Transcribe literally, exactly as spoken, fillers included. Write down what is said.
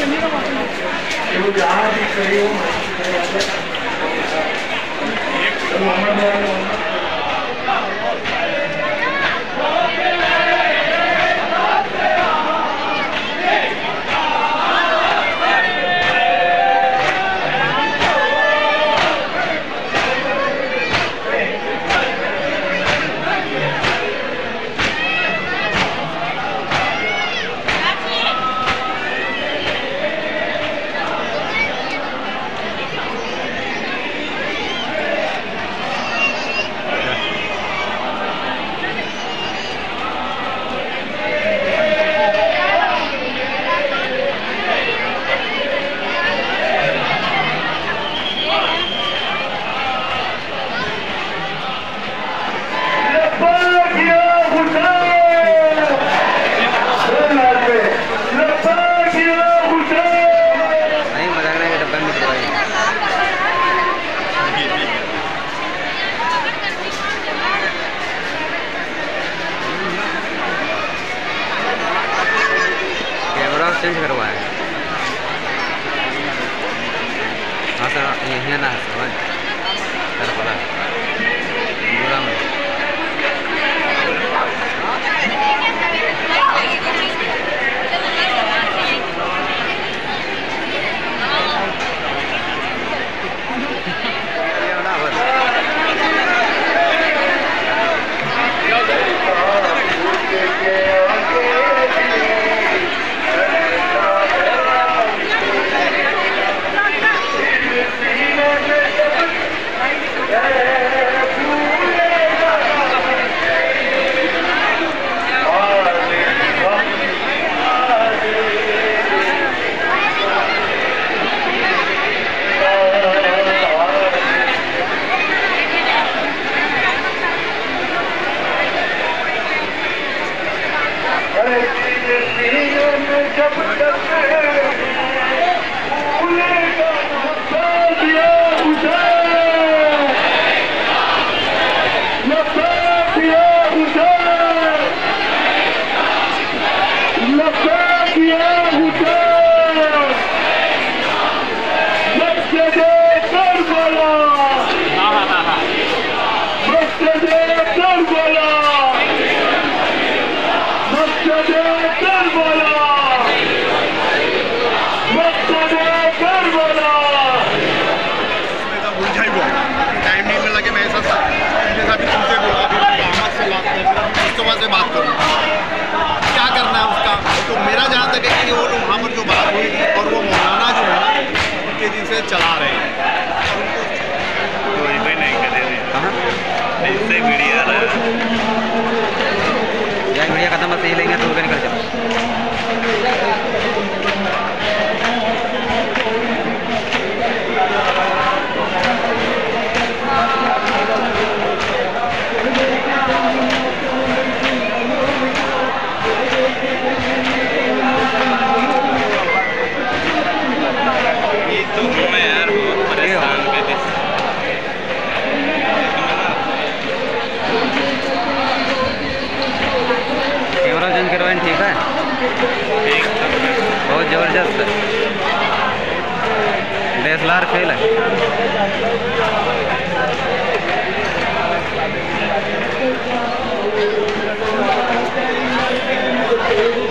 जहाँ भी खड़ी हो चेंज करवाया। हाँ सर, यही ना सर सर बोला बुरा में से बात करूँ क्या करना है उसका। तो मेरा जहाँ तक है कि वो लोग वहाँ पर जो बात हुई थी और वो मौलाना जो है उनके जिनसे चला रहे हैं इससे मीडिया यार मीडिया खत्म बस यही लेंगे तो निकल चलो। ठीक है, बहुत जबरदस्त है, D S L R fail है।